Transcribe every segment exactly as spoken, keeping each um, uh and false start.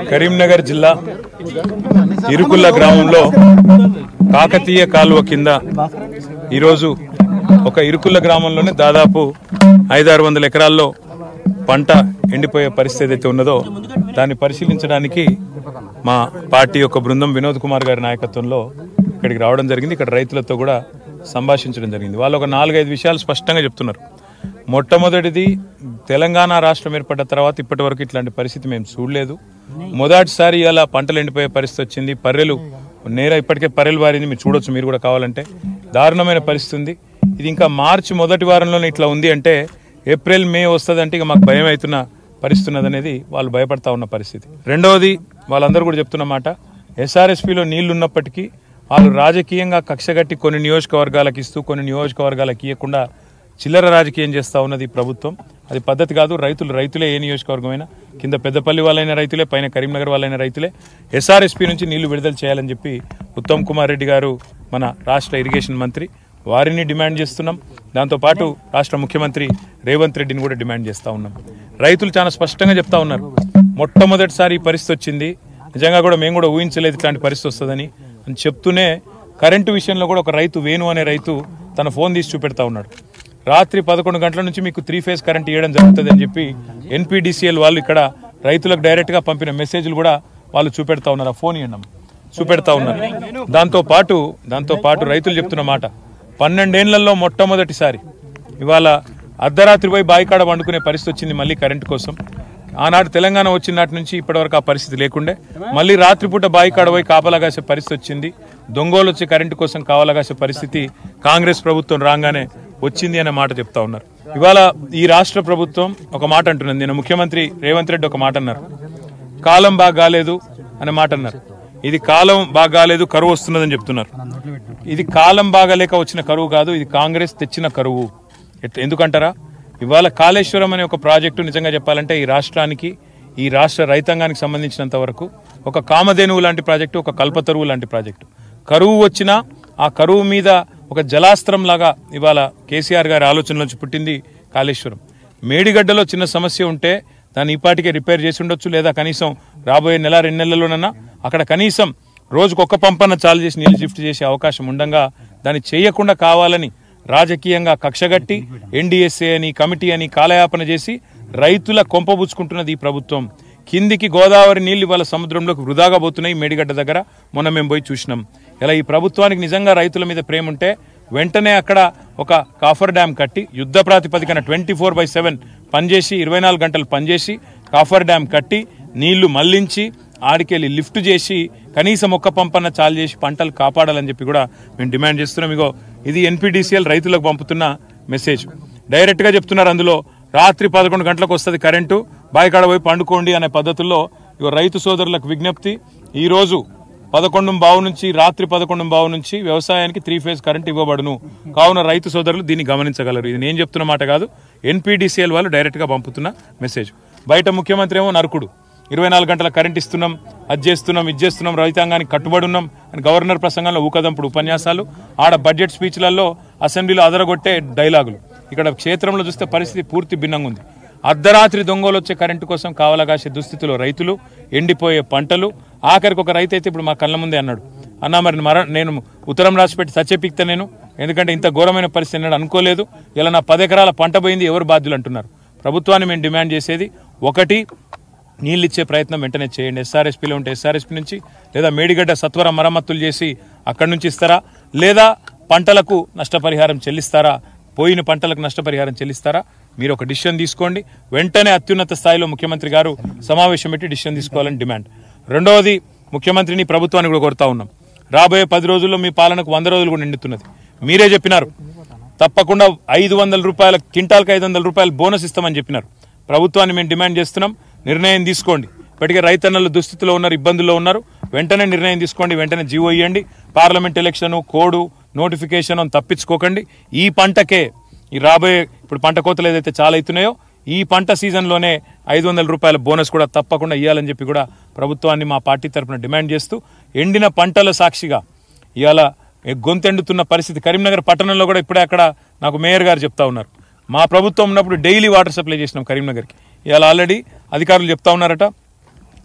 కరీంనగర్ జిల్లా ఇరుకుల్ల గ్రామంలో కాకతీయ కాలువ కింద ఈరోజు ఒక ఇరుకుల్ల గ్రామంలోనే దాదాపు ఐదారు వందల ఎకరాల్లో పంట ఎండిపోయే పరిస్థితి అయితే ఉన్నదో దాన్ని పరిశీలించడానికి మా పార్టీ యొక్క బృందం వినోద్ కుమార్ గారి నాయకత్వంలో ఇక్కడికి రావడం జరిగింది. ఇక్కడ రైతులతో కూడా సంభాషించడం జరిగింది. వాళ్ళు ఒక నాలుగైదు విషయాలు స్పష్టంగా చెప్తున్నారు. మొట్టమొదటిది, తెలంగాణ రాష్ట్రం ఏర్పడ్డ తర్వాత ఇప్పటి వరకు ఇట్లాంటి పరిస్థితి మేము చూడలేదు. మొదటిసారి ఇలా పంటలు ఎండిపోయే పరిస్థితి వచ్చింది. పర్రెలు నేర ఇప్పటికే పర్రెలు వారింది, మీరు చూడొచ్చు, మీరు కూడా కావాలంటే. దారుణమైన పరిస్థితి ఉంది. ఇది ఇంకా మార్చి మొదటి వారంలోనే ఇట్లా ఉంది అంటే ఏప్రిల్ మే వస్తుంది అంటే ఇక మాకు భయం అవుతున్న పరిస్థితి ఉన్నదనేది వాళ్ళు భయపడతా ఉన్న పరిస్థితి. రెండవది, వాళ్ళందరూ కూడా చెప్తున్న మాట, ఎస్ఆర్ఎస్పీలో నీళ్లు ఉన్నప్పటికీ వాళ్ళు రాజకీయంగా కక్షగట్టి కొన్ని నియోజకవర్గాలకు ఇస్తూ కొన్ని నియోజకవర్గాలకు ఇవ్వకుండా చిల్లర రాజకీయం చేస్తూ ఉన్నది ప్రభుత్వం. అది పద్ధతి కాదు. రైతులు రైతులే, ఏ నియోజకవర్గమైనా, కింద పెద్దపల్లి వాళ్ళైన రైతులే, పైన కరీంనగర్ వాళ్ళైన రైతులే. ఎస్ఆర్ఎస్పీ నుంచి నీళ్లు విడుదల చేయాలని చెప్పి ఉత్తమ్ కుమార్ రెడ్డి గారు, మన రాష్ట్ర ఇరిగేషన్ మంత్రి, వారిని డిమాండ్ చేస్తున్నాం. దాంతోపాటు రాష్ట్ర ముఖ్యమంత్రి రేవంత్ రెడ్డిని కూడా డిమాండ్ చేస్తూ ఉన్నాం. రైతులు చాలా స్పష్టంగా చెప్తా ఉన్నారు, మొట్టమొదటిసారి ఈ పరిస్థితి వచ్చింది, నిజంగా కూడా మేము కూడా ఊహించలేదు ఇట్లాంటి పరిస్థితి వస్తుందని అని చెప్తూనే కరెంటు విషయంలో కూడా ఒక రైతు, వేణు అనే రైతు, తన ఫోన్ తీసి చూపెడతా ఉన్నాడు. రాత్రి పదకొండు గంటల నుంచి మీకు త్రీ ఫేజ్ కరెంట్ ఇవ్వడం జరుగుతుంది అని చెప్పి ఎన్పీడీసీఎల్ వాళ్ళు ఇక్కడ రైతులకు డైరెక్ట్గా పంపిన మెసేజ్లు కూడా వాళ్ళు చూపెడతా ఉన్నారు. ఆ ఫోన్ ఇవ్వడం చూపెడతా ఉన్నారు. దాంతో పాటు దాంతో పాటు రైతులు చెప్తున్న మాట, పన్నెండేళ్లలో మొట్టమొదటిసారి ఇవాళ అర్ధరాత్రి పోయి బాయికాడ వండుకునే పరిస్థితి వచ్చింది మళ్ళీ కరెంటు కోసం. ఆనాడు తెలంగాణ వచ్చిన నాటి నుంచి ఇప్పటివరకు ఆ పరిస్థితి లేకుండే మళ్ళీ రాత్రిపూట బాయికాడ పోయి కాపలాగాసే పరిస్థితి వచ్చింది. దొంగోలు వచ్చే కరెంటు కోసం కావలాగాసే పరిస్థితి కాంగ్రెస్ ప్రభుత్వం రాగానే వచ్చింది అనే మాట చెప్తా ఉన్నారు. ఇవాళ ఈ రాష్ట్ర ప్రభుత్వం ఒక మాట అంటున్నది. నేను ముఖ్యమంత్రి రేవంత్ రెడ్డి ఒక మాట అన్నారు, కాలం బాగా కాలేదు అనే మాట అన్నారు. ఇది కాలం బాగా కాలేదు, కరువు వస్తున్నదని చెప్తున్నారు. ఇది కాలం బాగాలేక వచ్చిన కరువు కాదు, ఇది కాంగ్రెస్ తెచ్చిన కరువు. ఎందుకంటారా, ఇవాళ కాళేశ్వరం అనే ఒక ప్రాజెక్టు నిజంగా చెప్పాలంటే ఈ రాష్ట్రానికి, ఈ రాష్ట్ర రైతాంగానికి సంబంధించినంత వరకు ఒక కామధేనువు లాంటి ప్రాజెక్టు, ఒక కల్పతరువు లాంటి ప్రాజెక్టు. కరువు వచ్చినా ఆ కరువు మీద ఒక జలాస్త్రం లాగా ఇవాళ కేసీఆర్ గారి ఆలోచనలోంచి పుట్టింది కాళేశ్వరం. మేడిగడ్డలో చిన్న సమస్య ఉంటే దాన్ని ఈపాటికే రిపేర్ చేసి ఉండొచ్చు, లేదా కనీసం రాబోయే నెల రెండు నెలల్లోనన్నా అక్కడ కనీసం రోజుకు ఒక్క పంపన్న చాలు చేసి నీళ్లు షిఫ్ట్ చేసే అవకాశం ఉండగా దాన్ని చేయకుండా కావాలని రాజకీయంగా కక్షగట్టి ఎన్డీఎస్ఏ అని, కమిటీ అని కాలయాపన చేసి రైతుల కొంపబుచ్చుకుంటున్నది ఈ ప్రభుత్వం. కిందికి గోదావరి నీళ్లు ఇవాళ సముద్రంలోకి వృధాగా పోతున్నాయి. మేడిగడ్డ దగ్గర మొన్న మేము పోయి చూసినాం. ఇలా ఈ ప్రభుత్వానికి నిజంగా రైతుల మీద ప్రేమ ఉంటే వెంటనే అక్కడ ఒక కాఫర్ డ్యామ్ కట్టి యుద్ధ ప్రాతిపదికన ట్వంటీ ఫోర్ బై సెవెన్ పనిచేసి ఇరవై నాలుగు గంటలు పనిచేసి కాఫర్ డ్యామ్ కట్టి నీళ్లు మళ్లించి ఆడికెళ్ళి లిఫ్ట్ చేసి కనీసం ఒక్క పంపన్న చాలు చేసి పంటలు కాపాడాలని చెప్పి కూడా మేము డిమాండ్ చేస్తున్నాం. ఇగో ఇది ఎన్పీడీసీఎల్ రైతులకు పంపుతున్న మెసేజ్. డైరెక్ట్గా చెప్తున్నారు అందులో, రాత్రి పదకొండు గంటలకు వస్తుంది కరెంటు, బాయికాడ పోయి పండుకోండి అనే పద్ధతుల్లో ఇగో రైతు సోదరులకు విజ్ఞప్తి. ఈరోజు పదకొండు బావు నుంచి రాత్రి పదకొండు బావు నుంచి వ్యవసాయానికి త్రీ ఫేజ్ కరెంట్ ఇవ్వబడును. కావున రైతు సోదరులు దీన్ని గమనించగలరు. ఇది నేను చెప్తున్న మాట కాదు, ఎన్పీడీసీఎల్ వాళ్ళు డైరెక్ట్గా పంపుతున్న మెసేజ్. బయట ముఖ్యమంత్రి ఏమో నరకుడు, ఇరవై నాలుగు గంటల కరెంట్ ఇస్తున్నాం, అది చేస్తున్నాం, ఇది చేస్తున్నాం, రైతాంగానికి కట్టుబడి ఉన్నాం అని గవర్నర్ ప్రసంగంలో ఊకదంపుడు ఉపన్యాసాలు, ఆడ బడ్జెట్ స్పీచ్లలో అసెంబ్లీలో అదరగొట్టే డైలాగులు. ఇక్కడ క్షేత్రంలో చూస్తే పరిస్థితి పూర్తి భిన్నంగా ఉంది. అర్ధరాత్రి దొంగలు వచ్చే కరెంటు కోసం కావలగాసే దుస్థితిలో రైతులు, ఎండిపోయే పంటలు. ఆఖరికి ఒక రైతు అయితే ఇప్పుడు మా కళ్ళ ముందే అన్నాడు, అన్నా మరి మర నేను ఉత్తరం రాసిపెట్టి సచ్చెపిక్తా నేను, ఎందుకంటే ఇంత ఘోరమైన పరిస్థితి అన్నాడు, అనుకోలేదు. ఇలా నా పది ఎకరాల పంట పోయింది, ఎవరు బాధ్యులు అంటున్నారు. ప్రభుత్వాన్ని మేము డిమాండ్ చేసేది ఒకటి, నీళ్ళు ఇచ్చే ప్రయత్నం వెంటనే చేయండి. ఎస్ఆర్ఎస్పీలో ఉంటే ఎస్ఆర్ఎస్పీ నుంచి, లేదా మేడిగడ్డ సత్వర మరమ్మతులు చేసి అక్కడి నుంచి ఇస్తారా, లేదా పంటలకు నష్టపరిహారం చెల్లిస్తారా, పోయిన పంటలకు నష్టపరిహారం చెల్లిస్తారా, మీరు ఒక డిసిషన్ తీసుకోండి. వెంటనే అత్యున్నత స్థాయిలో ముఖ్యమంత్రి గారు సమావేశం పెట్టి డిసిషన్ తీసుకోవాలని డిమాండ్. రెండవది, ముఖ్యమంత్రిని ప్రభుత్వాన్ని కూడా కోరుతా ఉన్నాం, రాబోయే పది రోజుల్లో మీ పాలనకు వంద రోజులు కూడా నిండుతున్నది. మీరే చెప్పినారు తప్పకుండా ఐదు వందల రూపాయల క్వింటాల్కి ఐదు వందల రూపాయలు బోనస్ ఇస్తామని చెప్పినారు. ప్రభుత్వాన్ని మేము డిమాండ్ చేస్తున్నాం, నిర్ణయం తీసుకోండి. ఇప్పటికే రైతన్నలు దుస్థితిలో ఉన్నారు, ఇబ్బందుల్లో ఉన్నారు. వెంటనే నిర్ణయం తీసుకోండి, వెంటనే జీవో ఇవ్వండి. పార్లమెంట్ ఎలక్షన్, కోడ్, నోటిఫికేషన్ అని తప్పించుకోకండి. ఈ పంటకే, ఈ రాబోయే ఇప్పుడు పంట కోతలు ఏదైతే చాలా అవుతున్నాయో ఈ పంట సీజన్లోనే ఐదు వందల రూపాయల బోనస్ కూడా తప్పకుండా ఇవ్వాలని చెప్పి కూడా ప్రభుత్వాన్ని మా పార్టీ తరఫున డిమాండ్ చేస్తూ, ఎండిన పంటల సాక్షిగా ఇవాళ గొంతెండుతున్న పరిస్థితి కరీంనగర్ పట్టణంలో కూడా ఇప్పుడే అక్కడ నాకు మేయర్ గారు చెప్తా ఉన్నారు, మా ప్రభుత్వం ఉన్నప్పుడు డైలీ వాటర్ సప్లై చేసినాం కరీంనగర్కి. ఇవాళ ఆల్రెడీ అధికారులు చెప్తా ఉన్నారట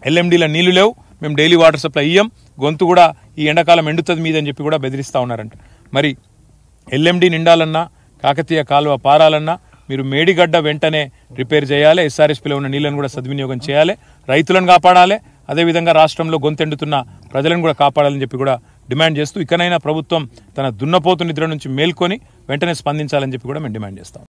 ఎల్ఎండీల నీళ్లు లేవు, మేము డైలీ వాటర్ సప్లై ఇయ్యం, గొంతు కూడా ఈ ఎండాకాలం ఎండుతుంది మీద అని చెప్పి కూడా బెదిరిస్తూ ఉన్నారంట. మరి ఎల్ఎండి నిండాలన్నా, కాకతీయ కాలువ పారాలన్నా మీరు మేడిగడ్డ వెంటనే రిపేర్ చేయాలి, ఎస్ఆర్ఎస్పీలో ఉన్న నీళ్లను కూడా సద్వినియోగం చేయాలి, రైతులను కాపాడాలి, అదేవిధంగా రాష్ట్రంలో గొంతెండుతున్న ప్రజలను కూడా కాపాడాలని చెప్పి కూడా డిమాండ్ చేస్తూ ఇకనైనా ప్రభుత్వం తన దున్నపోతు నిద్ర నుంచి మేల్కొని వెంటనే స్పందించాలని చెప్పి కూడా మేము డిమాండ్ చేస్తాం.